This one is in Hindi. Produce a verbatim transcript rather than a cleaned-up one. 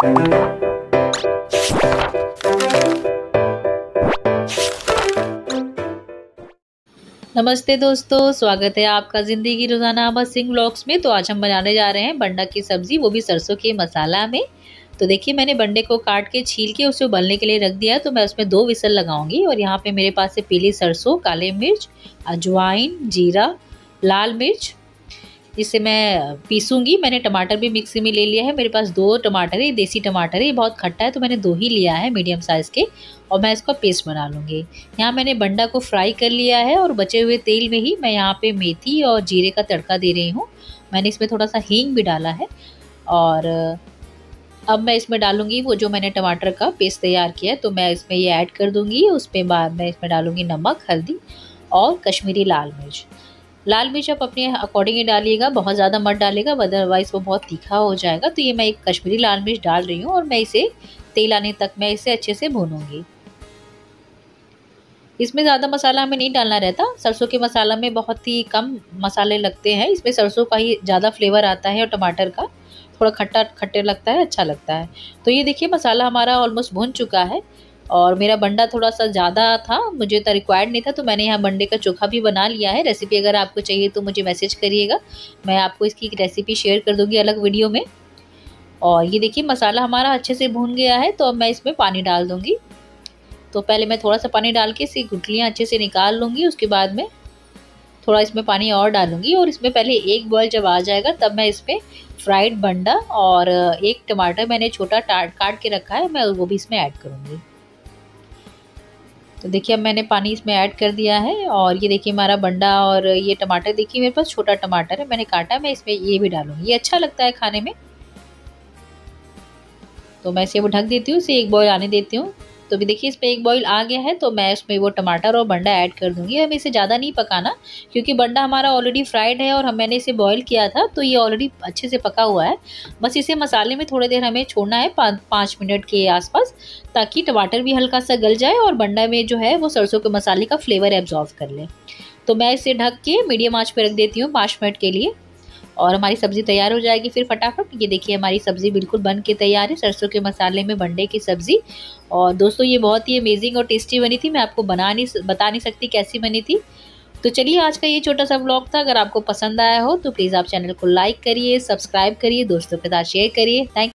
नमस्ते दोस्तों, स्वागत है आपका ज़िंदगी रोज़ाना अहमद सिंह व्लॉग्स में। तो आज हम बनाने जा रहे हैं बंडा की सब्ज़ी, वो भी सरसों के मसाला में। तो देखिए, मैंने बंडे को काट के छील के उसे उबलने के लिए रख दिया है। तो मैं उसमें दो विसल लगाऊंगी। और यहाँ पे मेरे पास है पीली सरसों, काले मिर्च, अजवाइन, जीरा, लाल मिर्च, जिसे मैं पीसूंगी। मैंने टमाटर भी मिक्सी में ले लिया है। मेरे पास दो टमाटर है, देसी टमाटर है, ये बहुत खट्टा है तो मैंने दो ही लिया है मीडियम साइज़ के। और मैं इसका पेस्ट बना लूँगी। यहाँ मैंने बंडा को फ्राई कर लिया है और बचे हुए तेल में ही मैं यहाँ पे मेथी और जीरे का तड़का दे रही हूँ। मैंने इसमें थोड़ा सा हींग भी डाला है। और अब मैं इसमें डालूँगी वो जो मैंने टमाटर का पेस्ट तैयार किया है, तो मैं इसमें ये ऐड कर दूँगी। उसके बाद मैं इसमें डालूँगी नमक, हल्दी और कश्मीरी लाल मिर्च। लाल मिर्च आप अपने अकॉर्डिंग ही डालिएगा, बहुत ज़्यादा मत डालिएगा, अदरवाइज़ वो बहुत तीखा हो जाएगा। तो ये मैं एक कश्मीरी लाल मिर्च डाल रही हूँ और मैं इसे तेल आने तक मैं इसे अच्छे से भूनूंगी। इसमें ज़्यादा मसाला हमें नहीं डालना रहता। सरसों के मसाला में बहुत ही कम मसाले लगते हैं। इसमें सरसों का ही ज़्यादा फ्लेवर आता है और टमाटर का थोड़ा खट्टा खट्टे लगता है, अच्छा लगता है। तो ये देखिए, मसाला हमारा ऑलमोस्ट भुन चुका है। और मेरा बंडा थोड़ा सा ज़्यादा था, मुझे तो रिक्वायर्ड नहीं था, तो मैंने यहाँ बंडे का चोखा भी बना लिया है। रेसिपी अगर आपको चाहिए तो मुझे मैसेज करिएगा, मैं आपको इसकी रेसिपी शेयर कर दूँगी अलग वीडियो में। और ये देखिए, मसाला हमारा अच्छे से भून गया है। तो अब मैं इसमें पानी डाल दूँगी। तो पहले मैं थोड़ा सा पानी डाल के इसकी गुठलियाँ अच्छे से निकाल लूँगी। उसके बाद में थोड़ा इसमें पानी और डालूँगी। और इसमें पहले एक बॉयल जब आ जाएगा तब मैं इसमें फ्राइड बंडा और एक टमाटर मैंने छोटा काट के रखा है, मैं वो भी इसमें ऐड करूँगी। तो देखिए, अब मैंने पानी इसमें ऐड कर दिया है। और ये देखिए, हमारा बंडा और ये टमाटर, देखिए मेरे पास छोटा टमाटर है, मैंने काटा, मैं इसमें ये भी डालूँगी, ये अच्छा लगता है खाने में। तो मैं इसे वो ढक देती हूँ, इसे एक बॉयल आने देती हूँ। तो भी देखिए, इसमें एक बॉयल आ गया है, तो मैं इसमें वो टमाटर और बंडा ऐड कर दूँगी। हमें इसे ज़्यादा नहीं पकाना, क्योंकि बंडा हमारा ऑलरेडी फ्राइड है और हम मैंने इसे बॉयल किया था, तो ये ऑलरेडी अच्छे से पका हुआ है। बस इसे मसाले में थोड़ी देर हमें छोड़ना है, पाँच मिनट के आसपास, ताकि टमाटर भी हल्का सा गल जाए और बंडा में जो है वो सरसों के मसाले का फ्लेवर एब्जॉर्व कर ले। तो मैं इसे ढक के मीडियम आँच पे रख देती हूँ पाँच मिनट के लिए। और हमारी सब्ज़ी तैयार हो जाएगी फिर फटाफट। ये देखिए, हमारी सब्ज़ी बिल्कुल बन के तैयार है, सरसों के मसाले में बंडे की सब्ज़ी। और दोस्तों, ये बहुत ही अमेजिंग और टेस्टी बनी थी। मैं आपको बना नहीं बता नहीं सकती कैसी बनी थी। तो चलिए, आज का ये छोटा सा व्लॉग था। अगर आपको पसंद आया हो तो प्लीज़ आप चैनल को लाइक करिए, सब्सक्राइब करिए, दोस्तों के साथ शेयर करिए। थैंक